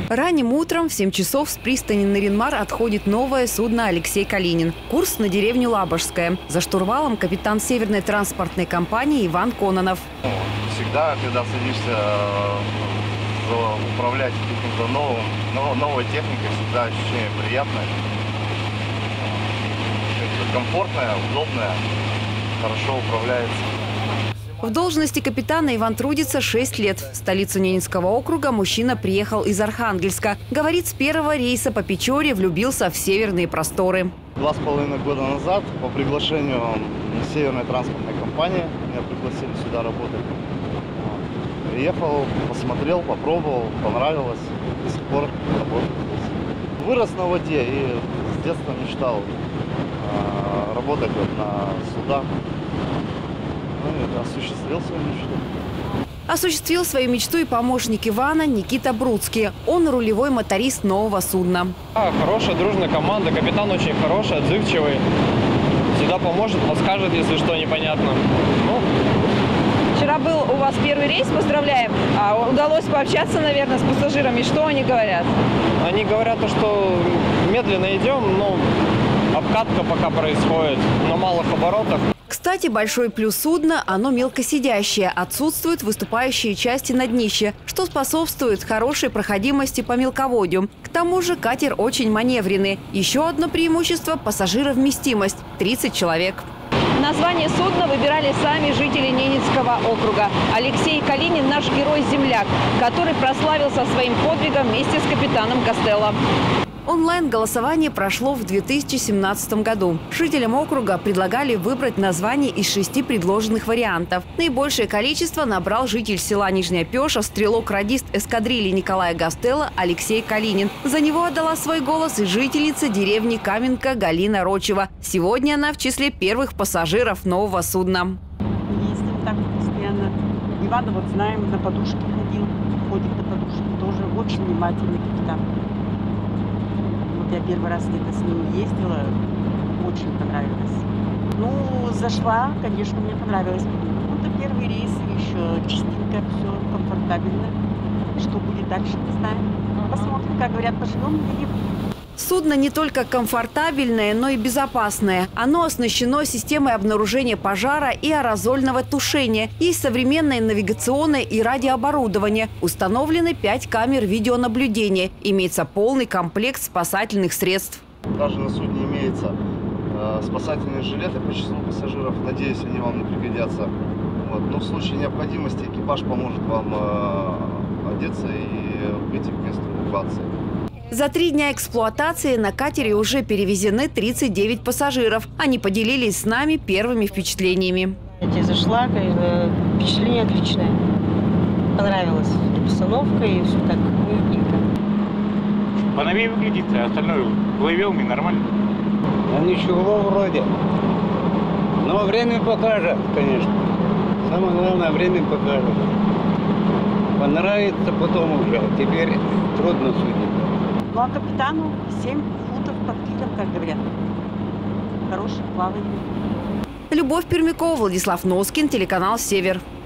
Ранним утром в 7 часов с пристани Наринмар отходит новое судно «Алексей Калинин». Курс на деревню Лабожская. За штурвалом капитан Северной транспортной компании Иван Кононов. Всегда, когда садишься управлять каким-то новой техникой, всегда ощущение приятное. Комфортное, удобное, хорошо управляется. В должности капитана Иван трудится 6 лет. В столицу Ненецкого округа мужчина приехал из Архангельска. Говорит, с первого рейса по Печоре влюбился в северные просторы. 2,5 года назад по приглашению Северной транспортной компании меня пригласили сюда работать. Приехал, посмотрел, попробовал, понравилось. До сих пор работаю здесь. Вырос на воде и с детства мечтал работать на судах. Осуществил свою мечту. Осуществил свою мечту и помощник Ивана Никита Бруцкий. Он рулевой моторист нового судна. Хорошая, дружная команда. Капитан очень хороший, отзывчивый. Всегда поможет, подскажет, если что непонятно. Вчера был у вас первый рейс, поздравляем. Удалось пообщаться, наверное, с пассажирами. Что они говорят? Они говорят, что медленно идем, но обкатка пока происходит на малых оборотах. Кстати, большой плюс судна – оно мелкосидящее. Отсутствуют выступающие части на днище, что способствует хорошей проходимости по мелководью. К тому же катер очень маневренный. Еще одно преимущество – пассажировместимость – 30 человек. Название судна выбирали сами жители Ненецкого округа. Алексей Калинин – наш герой-земляк, который прославился своим подвигом вместе с капитаном Костелло. Онлайн-голосование прошло в 2017 году. Жителям округа предлагали выбрать название из 6 предложенных вариантов. Наибольшее количество набрал житель села Нижняя Пеша, стрелок-радист эскадрильи Николая Гастелло Алексей Калинин. За него отдала свой голос и жительница деревни Каменка Галина Рочева. Сегодня она в числе первых пассажиров нового судна. Ездим так постоянно. Ивана вот знаем, на подушке ходит на подушке. Тоже очень внимательный капитан. Я первый раз где-то с ним ездила, очень понравилось. Ну, зашла, конечно, мне понравилось. Это первый рейс, еще чистенько, все комфортабельно. Что будет дальше, не знаем. Посмотрим, как говорят, поживем, увидим. Судно не только комфортабельное, но и безопасное. Оно оснащено системой обнаружения пожара и аэрозольного тушения. Есть современное навигационное и радиооборудование. Установлены 5 камер видеонаблюдения. Имеется полный комплект спасательных средств. Даже на судне имеется спасательные жилеты по числу пассажиров. Надеюсь, они вам не пригодятся. Но в случае необходимости экипаж поможет вам одеться и выйти к месту эвакуации. За 3 дня эксплуатации на катере уже перевезены 39 пассажиров. Они поделились с нами первыми впечатлениями. Я зашла, впечатление отличное. Понравилась обстановка и все так уютненько. Поновее выглядит, а остальное плывем и нормально. А ничего вроде. Но время покажет, конечно. Самое главное, время покажет. Понравится потом уже. Теперь трудно судить. Ну а капитану 7 футов под килем, как говорят. Хорошее плавание. Любовь Пермякова, Владислав Носкин, телеканал «Север».